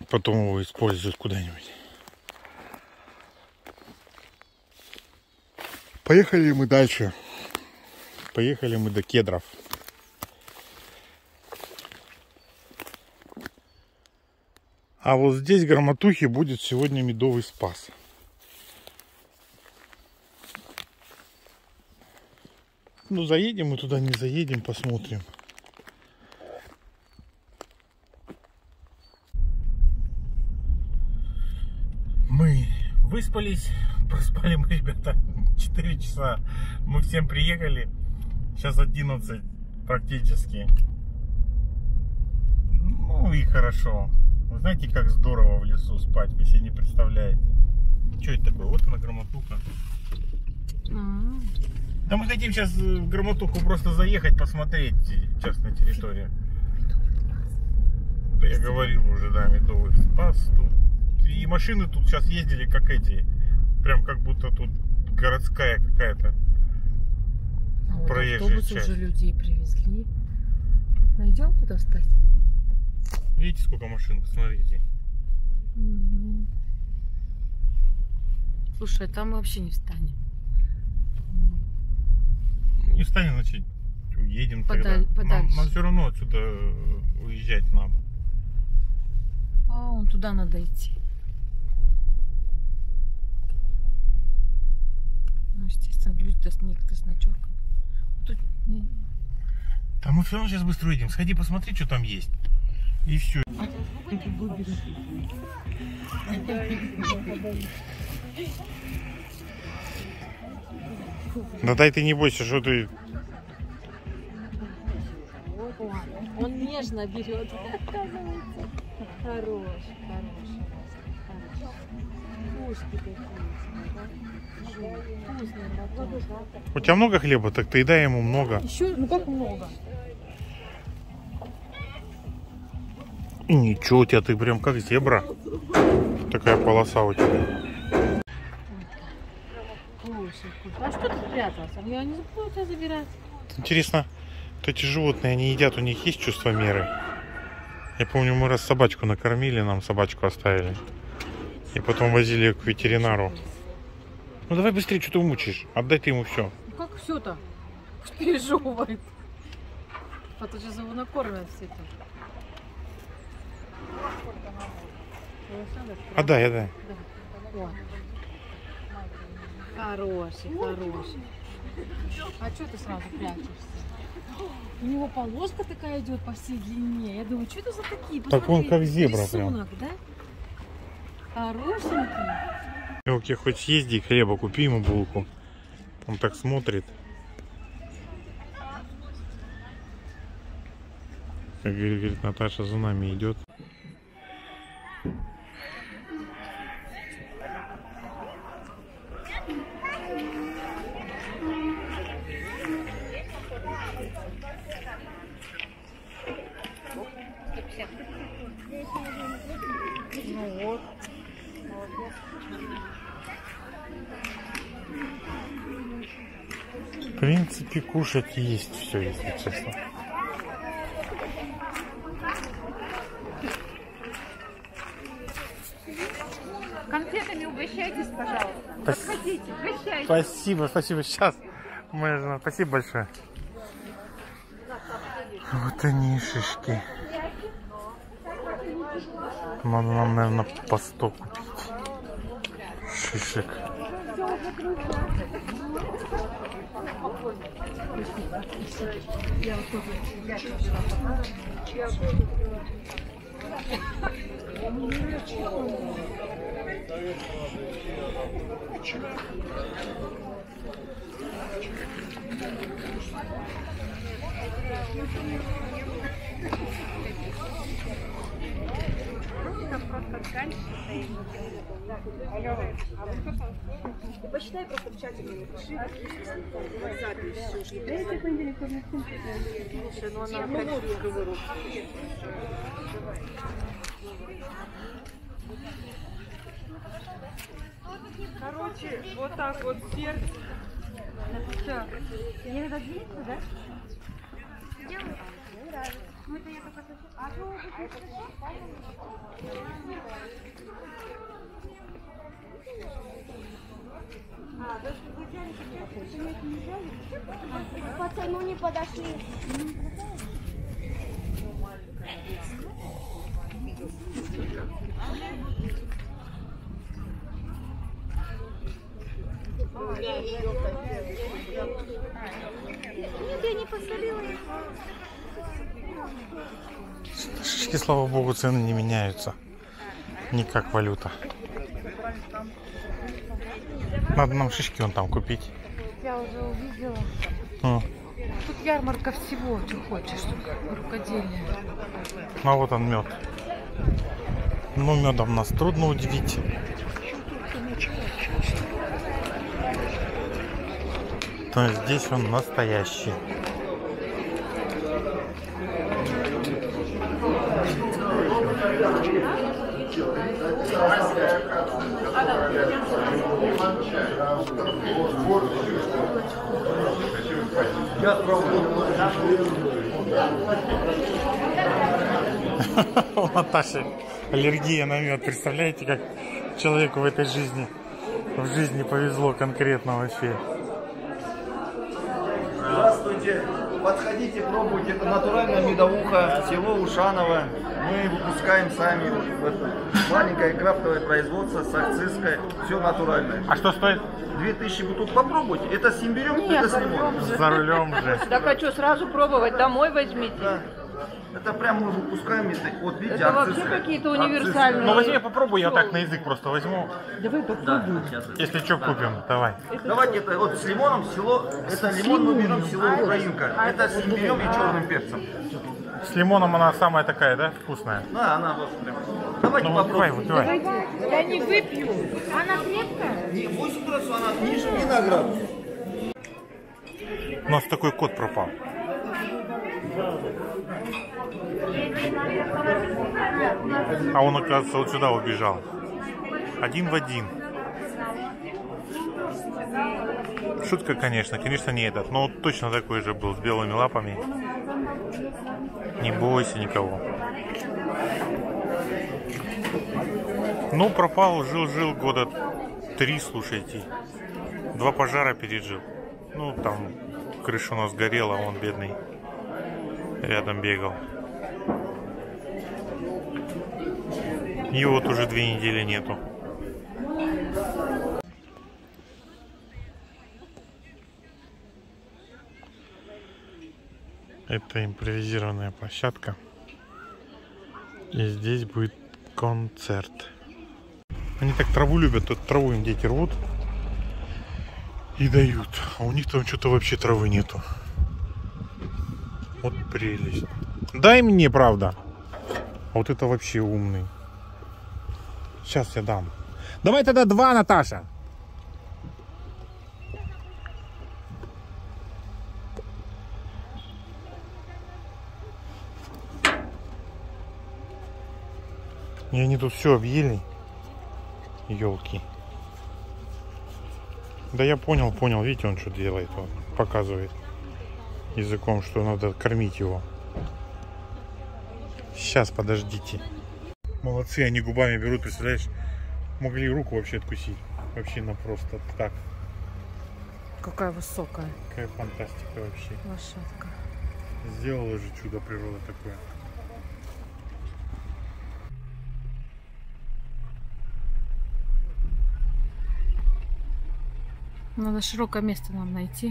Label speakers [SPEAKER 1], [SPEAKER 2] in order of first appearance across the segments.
[SPEAKER 1] потом его используют куда-нибудь. Поехали мы дальше. Поехали мы до кедров. А вот здесь в Громотухе будет сегодня медовый спас. Ну, заедем мы туда, не заедем, посмотрим. Мы выспались, проспали мы, ребята, 4 часа. Мы всем приехали. Сейчас 11 практически. Ну и хорошо. Вы знаете, как здорово в лесу спать, вы себе не представляете. Что это такое? Вот она, Громотуха. Да мы хотим сейчас в Громотуху просто заехать, посмотреть частную территорию. Да я говорил уже, да, медовый спас тут. И машины тут сейчас ездили как эти. Прям как будто тут городская какая-то.
[SPEAKER 2] А вот
[SPEAKER 1] проезжая
[SPEAKER 2] автобус
[SPEAKER 1] часть.
[SPEAKER 2] Уже людей привезли. Найдем куда встать?
[SPEAKER 1] Видите, сколько машин, посмотрите.
[SPEAKER 2] Слушай, там мы вообще не встанем.
[SPEAKER 1] Не встанем, значит, уедем тогда.
[SPEAKER 2] Подальше.
[SPEAKER 1] Нам все равно отсюда уезжать надо.
[SPEAKER 2] А, вон туда надо идти. Ну, естественно, люди-то некоторые с ночевкой. Тут не...
[SPEAKER 1] Да мы все равно сейчас быстро уедем. Сходи, посмотри, что там есть. И все. Да дай ты не бойся, что ты...
[SPEAKER 2] Он нежно берет, оказывается. Хороший. Ушки такие, вкусный батон.
[SPEAKER 1] У тебя много хлеба, так ты и дай ему много.
[SPEAKER 2] Еще, ну как много?
[SPEAKER 1] И ничего, у тебя ты прям как зебра. Такая полоса у тебя.
[SPEAKER 2] А что ты спрятался? Я не буду тебя забирать.
[SPEAKER 1] Интересно, вот эти животные, они едят, у них есть чувство меры? Я помню, мы раз собачку накормили, нам собачку оставили. И потом возили ее к ветеринару. Ну давай быстрее, что ты мучаешь? Отдай ты ему все.
[SPEAKER 2] Ну как все-то? Пусть пережевывает. А то сейчас его накормят все это.
[SPEAKER 1] Отдай.
[SPEAKER 2] Вот. Хороший. А что ты сразу прячешься? У него полоска такая идет по всей длине. Я думаю, что это за такие?
[SPEAKER 1] Так он как зебра
[SPEAKER 2] рисунок, прям. Да? Хорошенький.
[SPEAKER 1] Мелкий, хоть съезди, хлеба купи ему булку. Он так смотрит. Как говорит, Наташа за нами идет.
[SPEAKER 2] Ну вот.
[SPEAKER 1] В принципе, кушать есть все, если честно.
[SPEAKER 3] Конфетами угощайтесь, пожалуйста. Подходите, угощайтесь.
[SPEAKER 1] Спасибо. Сейчас. Моя жена, спасибо большое. Вот они шишки. Надо нам, наверное, по 100 купить шишек.
[SPEAKER 3] Ты почитай просто в чате, мне напиши.
[SPEAKER 4] Короче, вот так вот сердце. Так.
[SPEAKER 3] Мне надо длинную, да?
[SPEAKER 4] Ну это я только...
[SPEAKER 3] Пацану не подошли. Нет, я не посолила их.
[SPEAKER 1] Шишки, слава богу, цены не меняются. Не как валюта. Надо нам шишки вон там купить.
[SPEAKER 2] Я уже увидела.
[SPEAKER 1] Ну,
[SPEAKER 2] Тут ярмарка всего, что хочешь. Рукоделие.
[SPEAKER 1] а вот он мед. Ну, медом нас трудно удивить. Но здесь он настоящий. У Наташи аллергия на мед. Представляете, как человеку в этой жизни, повезло конкретно вообще.
[SPEAKER 5] Здравствуйте, подходите, пробуйте. Это натуральная медовуха, село Ушаново. Мы выпускаем сами. Маленькое крафтовое производство с акцизкой. Все натуральное.
[SPEAKER 1] А что стоит?
[SPEAKER 5] 2000 бутылок попробуйте. Это с имбирем, это с лимоном.
[SPEAKER 1] За рулем же.
[SPEAKER 4] Да хочу сразу пробовать, домой возьмите.
[SPEAKER 5] Да. Это прям мы выпускаем. Вот видите,
[SPEAKER 4] Это вообще
[SPEAKER 5] акцизка.
[SPEAKER 4] какие-то универсальные.
[SPEAKER 1] Ну возьми, попробуй, я так на язык просто возьму.
[SPEAKER 4] Давай попробуем.
[SPEAKER 1] Если что, купим, давай.
[SPEAKER 5] Давайте это вот с лимоном село. Это лимон мы берем село Украинка. Это с имбирем и черным перцем.
[SPEAKER 1] С лимоном она самая такая, да, вкусная?
[SPEAKER 5] Да, она вот прям. Давайте
[SPEAKER 1] Ну выпивай,
[SPEAKER 5] попробуем.
[SPEAKER 1] выпивай.
[SPEAKER 2] Я не выпью.
[SPEAKER 3] Она крепкая?
[SPEAKER 5] Не, 8 градусов, она ниже виноград.
[SPEAKER 1] У нас такой кот пропал. А он, оказывается, вот сюда убежал. Один в один. Шутка, конечно не этот, но вот точно такой же был, с белыми лапами. Не бойся никого. Ну, пропал, жил года 3, слушайте. 2 пожара пережил. Ну, там крыша у нас горела, он бедный рядом бегал. Его вот уже 2 недели нету. Это импровизированная площадка. И здесь будет концерт. Они так траву любят, тут траву им дети рвут и дают. А у них там что-то вообще травы нету. Вот прелесть. Дай мне, правда. А вот это вообще умный. Сейчас я дам. Давай тогда 2, Наташа. И они тут все объели. Елки. Да я понял. Видите, он что делает. Он показывает языком, что надо кормить его. Сейчас, подождите. Молодцы, они губами берут, представляешь? Могли руку вообще откусить. Вообще на просто так.
[SPEAKER 2] Какая высокая
[SPEAKER 1] Какая фантастика вообще.
[SPEAKER 2] лошадка.
[SPEAKER 1] Сделала же чудо природа такое.
[SPEAKER 2] Надо широкое место нам найти.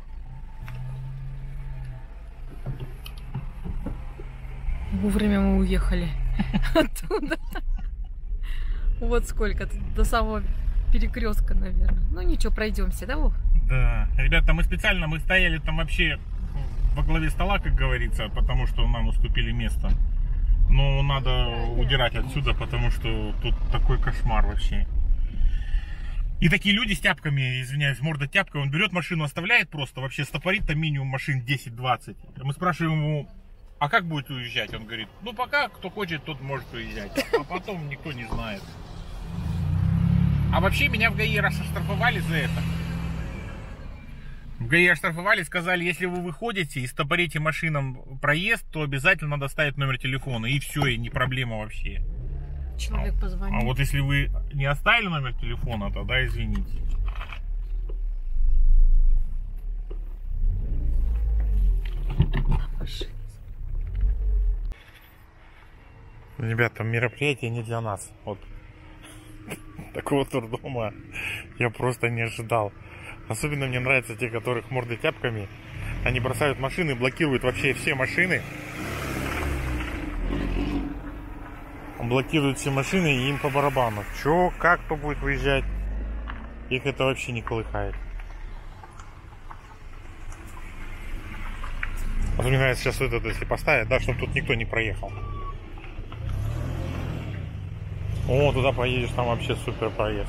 [SPEAKER 2] Вовремя мы уехали оттуда. Вот сколько, тут до самого перекрестка, наверное. Ну ничего, пройдемся, да, Вов?
[SPEAKER 1] Да, ребята, мы стояли там вообще во главе стола, как говорится, потому что нам уступили место. Но надо удирать отсюда, потому что тут такой кошмар вообще. И такие люди с тяпками, извиняюсь, морда тяпка, он берет машину, оставляет просто, вообще стопорит там минимум машин 10-20. Мы спрашиваем ему, а как будет уезжать? Он говорит, ну пока кто хочет, тот может уезжать, а потом никто не знает. А вообще меня в ГАИ раз оштрафовали за это. В ГАИ оштрафовали, сказали, если вы выходите и стопорите машинам проезд, то обязательно надо ставить номер телефона, и все, и не проблема вообще.
[SPEAKER 2] Человек позвонил.
[SPEAKER 1] А вот если вы не оставили номер телефона, тогда извините.
[SPEAKER 2] машин.
[SPEAKER 1] Ребята, мероприятие не для нас. Вот такого турдома я просто не ожидал. Особенно мне нравятся те, которых морды тяпками. Они бросают машины, блокируют вообще все машины. Блокируют все машины и им по барабану. Чё, как кто будет выезжать? Их это вообще не колыхает. Вот мне нравится сейчас этот, если поставить, да, чтобы тут никто не проехал. О, туда поедешь, там вообще супер проезд.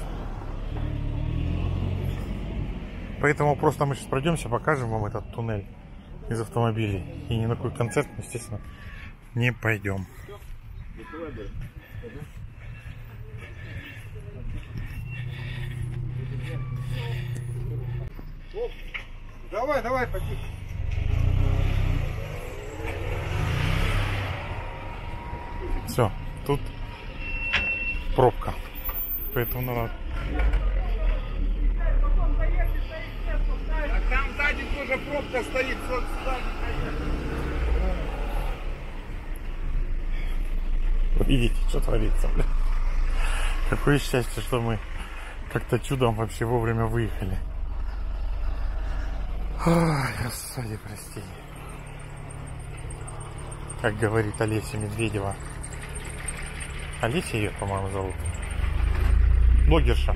[SPEAKER 1] Поэтому просто мы сейчас пройдемся, покажем вам этот туннель из автомобилей. И ни на какой концерт, естественно, не пойдем.
[SPEAKER 6] Давай, давай, потихо.
[SPEAKER 1] Все, тут пробка. Поэтому надо...
[SPEAKER 6] А там сзади тоже пробка стоит. Вот сзади.
[SPEAKER 1] Видите, что творится, бля. Какое счастье, что мы как-то чудом вообще вовремя выехали. Ой, Господи, прости. Как говорит Олеся Медведева. Олеся ее, по-моему, зовут. Блогерша,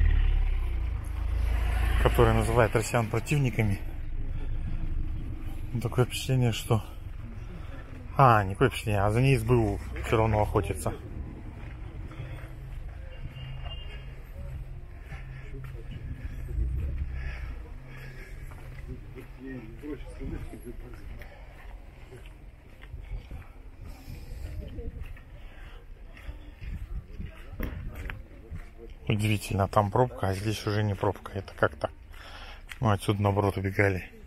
[SPEAKER 1] которая называет россиян противниками. Такое впечатление, что... не такое впечатление, а за ней СБУ все равно охотится. Удивительно, там пробка, а здесь уже не пробка. Это как так? Ну, отсюда наоборот убегали.